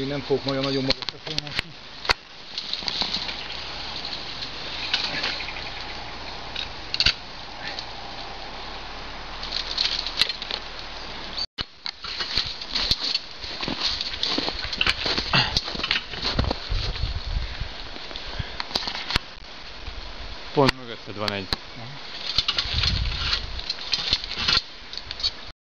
én nem fogok majd nagyon magasra fölmászni. Pont mögötted van egy. Aha.